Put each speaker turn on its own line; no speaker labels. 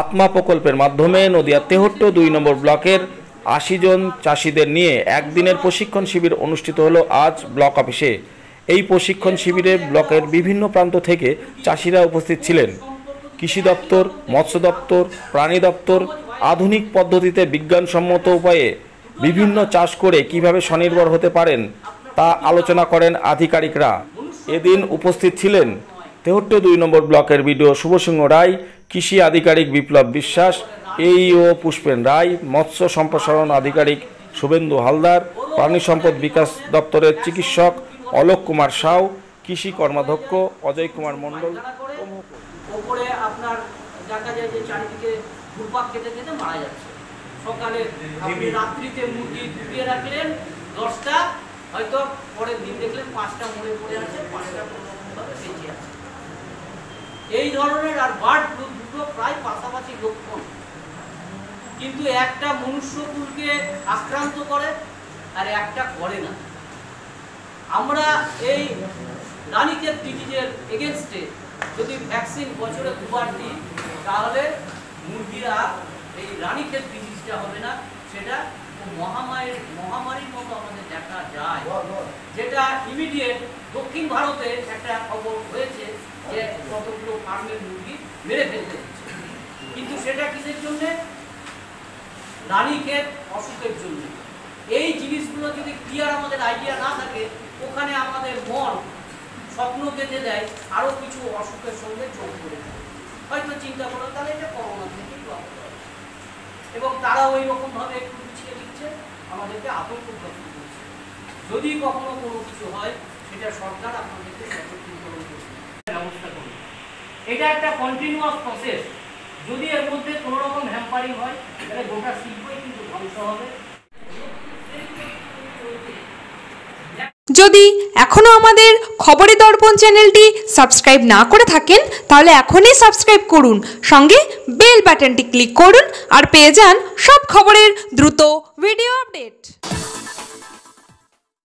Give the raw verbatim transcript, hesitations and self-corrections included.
আত্মা প্রকল্পের মাধ্যমে নদিয়া তেহট্ট দুই নম্বর ব্লকের আশি জন চাষিদের নিয়ে একদিনের প্রশিক্ষণ শিবির অনুষ্ঠিত হলো আজ ব্লক অফিসে। এই প্রশিক্ষণ শিবিরে ব্লকের বিভিন্ন প্রান্ত থেকে চাষিরা উপস্থিত ছিলেন। কৃষি দপ্তর, মৎস্য দপ্তর, প্রাণী দপ্তর আধুনিক পদ্ধতিতে বিজ্ঞানসম্মত উপায়ে বিভিন্ন চাষ করে কিভাবে স্বনির্ভর হতে পারেন তা আলোচনা করেন আধিকারিকরা। এদিন উপস্থিত ছিলেন তেহট্ট দুই নম্বর ব্লকের বিডিও শুভসিংহ রায়, কৃষি আধিকারিক বিপ্লব বিশ্বাস, এইও পুষ্পেন রায়, মৎস্য সম্প্রসারণ আধিকারিক শুভেন্দু হালদার, প্রাণী সম্পদ বিকাশ দপ্তরের চিকিৎসক অলোক কুমার সাউ, কৃষি কর্মাধ্যক্ষ অজয় কুমার মণ্ডল।
ওপরে আপনার দেখা যায় যে চারিদিকে ঘুরপাক খেতে খেতে মারা যাচ্ছে। সকালে আপনি রাত্রিতে মুরগি ঢুকিয়ে রাখলেন দশটা, হয়তো পরের দিন দেখলেন পাঁচটা মরে পড়ে আছে, পাঁচটা কোনোভাবে বেঁচে আছে। এই ধরনের আর বার্ড ফ্লু দুটো প্রায় পাশাপাশি লক্ষণ, কিন্তু একটা মনুষ্যকুলকে আক্রান্ত করে আর একটা করে না। আমরা এই রানীক্ষেত ডিজিজের এগেনস্টে যদি ভ্যাকসিন বছরে দুবার দিই তাহলে মুরগিরা এই রানীক্ষেত ডিজিজটা হবে না। সেটা মহামারীর মহামারীর মতো আমাদের দেখা যায়, যেটা ইমিডিয়েট দক্ষিণ ভারতে একটা খবর হয়েছে যে কতগুলো ফার্মের মুরগি মেরে ফেলতে হচ্ছে। কিন্তু সেটা কিসের জন্য? রানীক্ষেত অসুখের জন্য। এই জিনিসগুলো যদি ক্লিয়ার আমাদের আইডিয়া না থাকে, ওখানে আমাদের মন স্বপ্ন বেঁধে দেয় আরো কিছু অসুখের সঙ্গে যোগ করে দেয়। হয়তো চিন্তা করো তাহলে এটা করোনা থেকে এবং তারা ওই রকম ভাবে একটু পিছিয়ে দিচ্ছে, আমাদেরকে আতঙ্কগ্রস্ত করছে। যদি কখনো কোনো কিছু হয় সেটা সরকার আপনাদেরকে সচেতনকরণ করবে, ব্যবস্থা করবে। এটা একটা কন্টিনিউয়াস প্রসেস। যদি এর মধ্যে কোনো রকম হ্যাম্পারিং হয় তাহলে গোটা শিল্পই কিন্তু ধ্বংস হবে।
যদি এখনো আমাদের খবরের দর্পণ চ্যানেলটি সাবস্ক্রাইব না করে থাকেন তাহলে এখনই সাবস্ক্রাইব করুন, সঙ্গে বেল বাটনটি ক্লিক করুন আর পেয়ে যান সব খবরের দ্রুত ভিডিও আপডেট।